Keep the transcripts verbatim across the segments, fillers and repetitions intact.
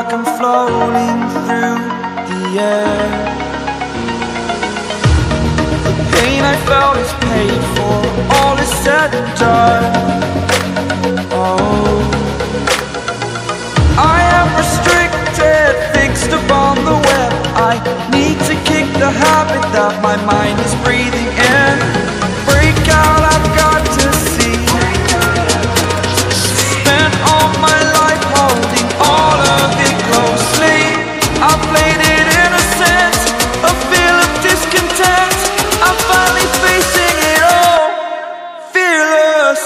like I'm floating through the air. The pain I felt is paid for, all is said and done. Oh, I am restricted, fixed upon the web. I need to kick the habit that my mind is breathing in. Break out, I've got to see. Spent all my life holding all of it closely. I played it innocent, a feel of discontent. I'm finally facing it all, fearless.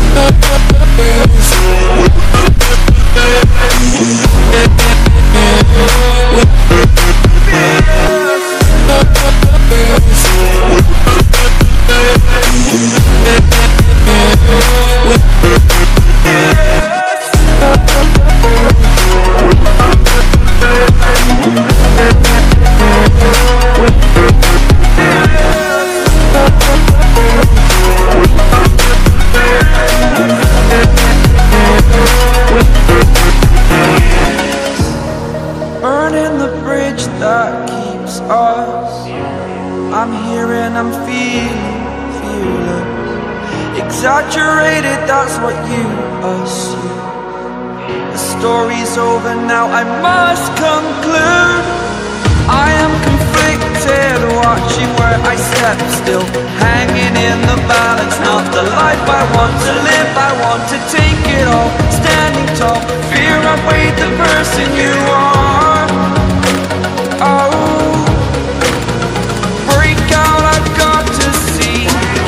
Burning the bridge that keeps us. I'm here and I'm feeling fearless. Exaggerated, that's what you assume. The story's over now, I must conclude. I am conflicted, watching where I step still, hanging in the balance. Not the life I want to live, I want to take it all. Standing tall, fear I've weighed the person you are. Oh, break out, I've got to see.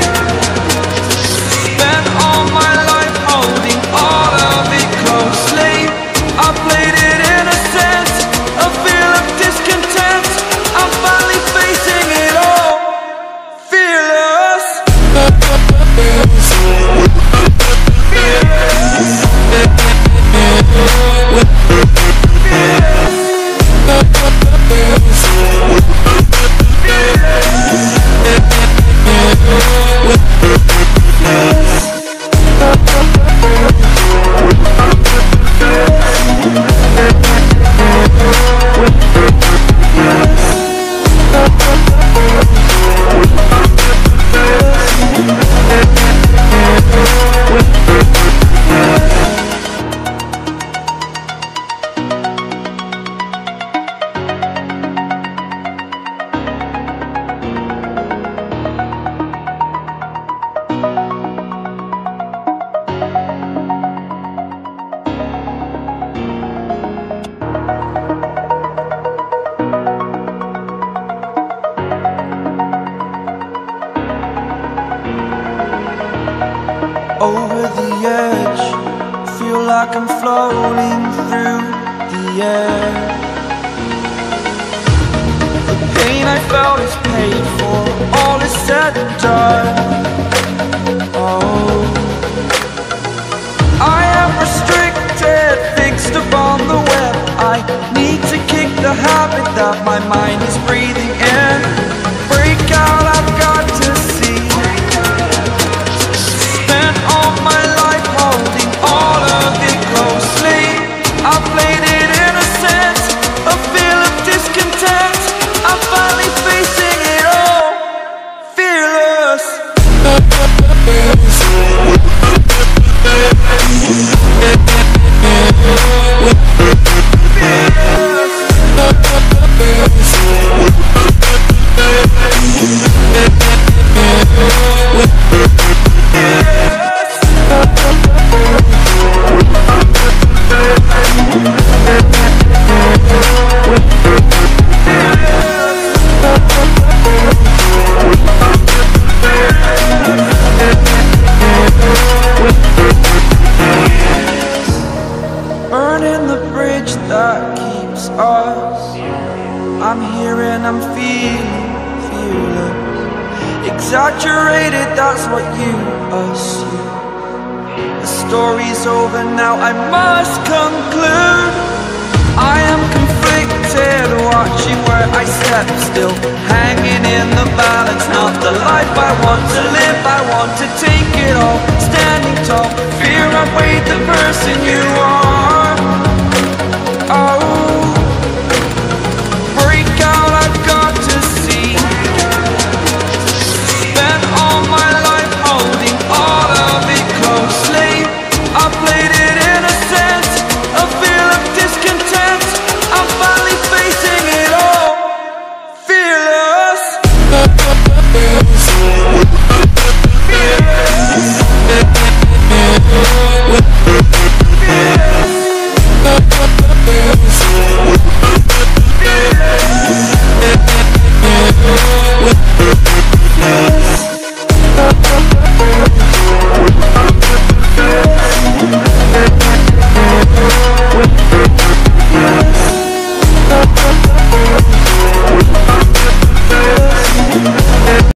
Spent all my life holding all of it closely. I played it innocent, a feel of discontent. I'm finally facing it all, fearless. Over the edge, feel like I'm floating through the air. The pain I felt is paid for, all is said and done. Oh, I am restricted, fixed upon the web. I need to kick the habit that my mind is breathing in. Break out, I've got to see. Spent all my life holding all of it closely. I played it innocent, a feel of discontent. I'm finally facing it all, fearless. Burning the bridge that keeps us. I'm here and I'm feeling fearless. Exaggerated, that's what you assume. The story's over now, I must conclude. I am conflicted, watching where I step still, hanging in the balance. Not the life I want to live, I want to take it all. Standing tall, fear I've weighed the person you are.